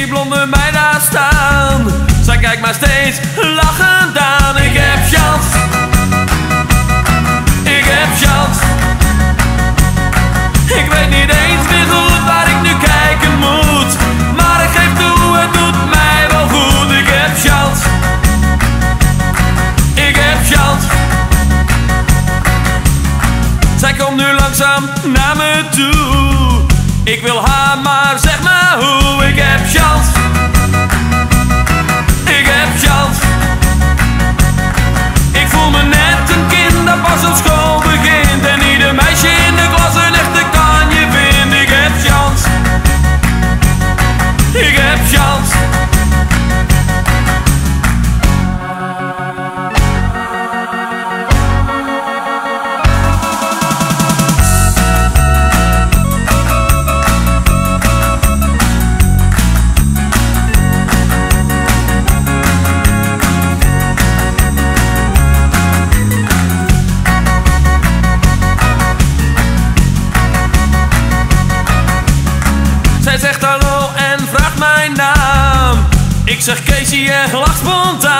die blonde meid daar staan. Zij kijkt mij steeds lachend aan. Ik heb chance, ik heb chance. Ik weet niet eens meer goed waar ik nu kijken moet, maar ik geef toe, het doet mij wel goed. Ik heb chance, ik heb chance. Zij komt nu langzaam naar me toe. Ik wil haar, maar zeg maar hoe. Ik heb chance, ik heb chance. Ik voel me net een kind dat pas op school begint en ieder meisje in de klas een echte kanje vindt. Ik heb chance, ik heb chance. Zij zegt hallo en vraagt mijn naam. Ik zeg Casey en lach spontaan.